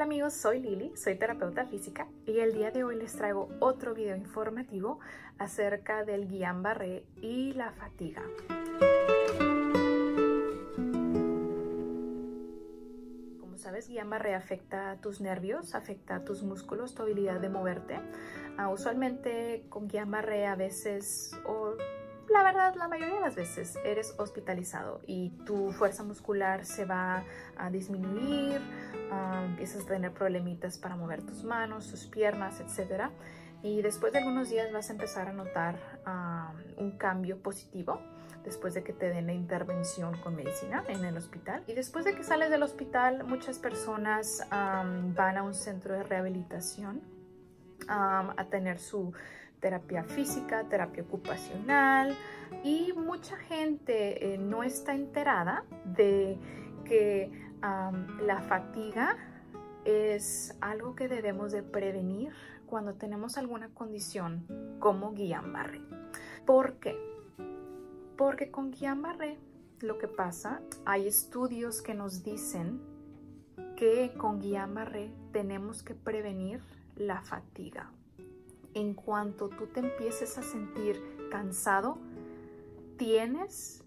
Hola amigos, soy Lili, soy terapeuta física y el día de hoy les traigo otro video informativo acerca del Guillain-Barré y la fatiga. Como sabes, Guillain-Barré afecta a tus nervios, afecta a tus músculos, tu habilidad de moverte. Usualmente con Guillain-Barré a veces, la verdad, la mayoría de las veces eres hospitalizado y tu fuerza muscular se va a disminuir, empiezas a tener problemitas para mover tus manos, tus piernas, etc. Y después de algunos días vas a empezar a notar un cambio positivo después de que te den la intervención con medicina en el hospital. Y después de que sales del hospital, muchas personas van a un centro de rehabilitación a tener su terapia física, terapia ocupacional, y mucha gente no está enterada de que la fatiga es algo que debemos de prevenir cuando tenemos alguna condición como Guillain-Barré. ¿Por qué? Porque con Guillain-Barré lo que pasa, hay estudios que nos dicen que con Guillain-Barré tenemos que prevenir la fatiga. En cuanto tú te empieces a sentir cansado, tienes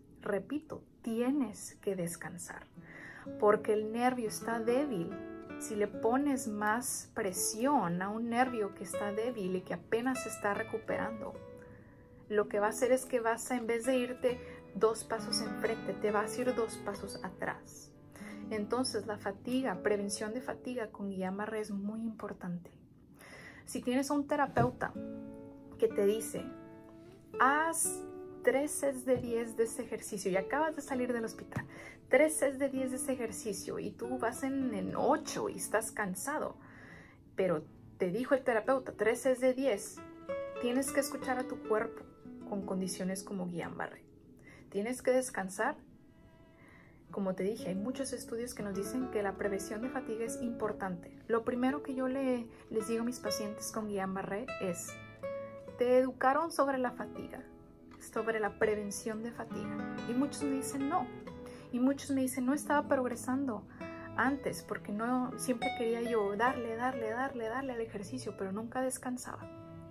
que descansar, porque el nervio está débil. Si le pones más presión a un nervio que está débil y que apenas se está recuperando, lo que va a hacer es que en vez de irte 2 pasos enfrente, te vas a ir 2 pasos atrás. Entonces la fatiga, prevención de fatiga con Guillain-Barré es muy importante. Si tienes a un terapeuta que te dice, haz 3 sets de 10 de ese ejercicio y acabas de salir del hospital, 3 sets de 10 de ese ejercicio y tú vas en 8 y estás cansado, pero te dijo el terapeuta 3 sets de 10, tienes que escuchar a tu cuerpo con condiciones como Guillain-Barré. Tienes que descansar. Como te dije, hay muchos estudios que nos dicen que la prevención de fatiga es importante. Lo primero que yo les digo a mis pacientes con Guillain-Barré es, ¿te educaron sobre la fatiga? Sobre la prevención de fatiga. Y muchos me dicen no. Y muchos me dicen, no estaba progresando antes porque no, siempre quería yo darle al ejercicio, pero nunca descansaba.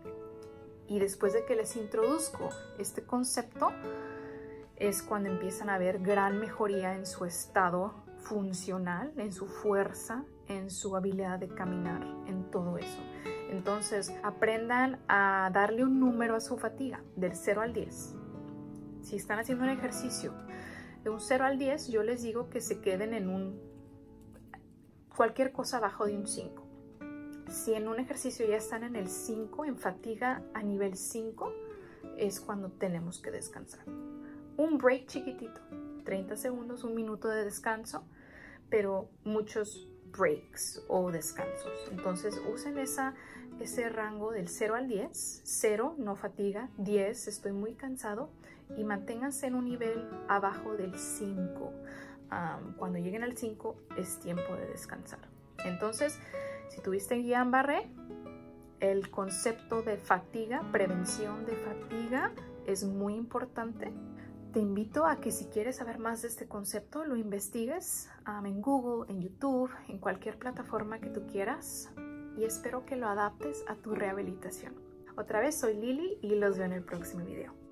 Y después de que les introduzco este concepto, es cuando empiezan a ver gran mejoría en su estado funcional, en su fuerza, en su habilidad de caminar, en todo eso. Entonces, aprendan a darle un número a su fatiga, del 0 al 10. Si están haciendo un ejercicio de un 0 al 10, yo les digo que se queden en cualquier cosa abajo de un 5. Si en un ejercicio ya están en el 5, en fatiga a nivel 5, es cuando tenemos que descansar. Un break chiquitito, 30 segundos, 1 minuto de descanso, pero muchos breaks o descansos. Entonces usen ese rango del 0 al 10, 0 no fatiga, 10 estoy muy cansado, y manténganse en un nivel abajo del 5. Cuando lleguen al 5 es tiempo de descansar. Entonces, si tuviste Guillain-Barré, el concepto de fatiga, prevención de fatiga es muy importante. Te invito a que si quieres saber más de este concepto, lo investigues en Google, en YouTube, en cualquier plataforma que tú quieras, y espero que lo adaptes a tu rehabilitación. Otra vez soy Lili y los veo en el próximo video.